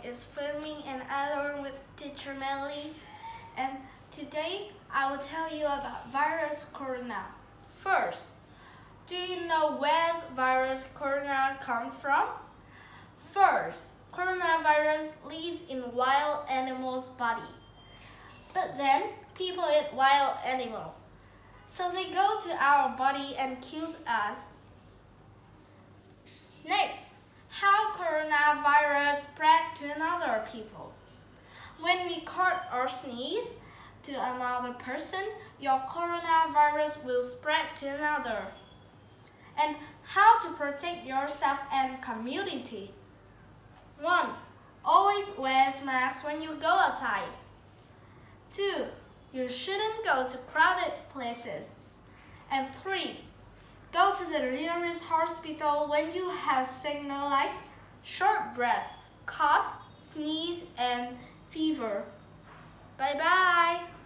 is Filming and I learn with teacher Melly, and today I will tell you about virus corona. First, do you know where virus corona comes from? First, coronavirus lives in wild animals' body. But then people eat wild animals, so they go to our body and kills us. Next, how coronavirus spread to another people. When we cough or sneeze to another person, your coronavirus will spread to another. And how to protect yourself and community. 1. Always wear masks when you go outside. 2. You shouldn't go to crowded places. And 3. Go to the nearest hospital when you have signals like short breath, cough, sneeze, and fever. Bye-bye.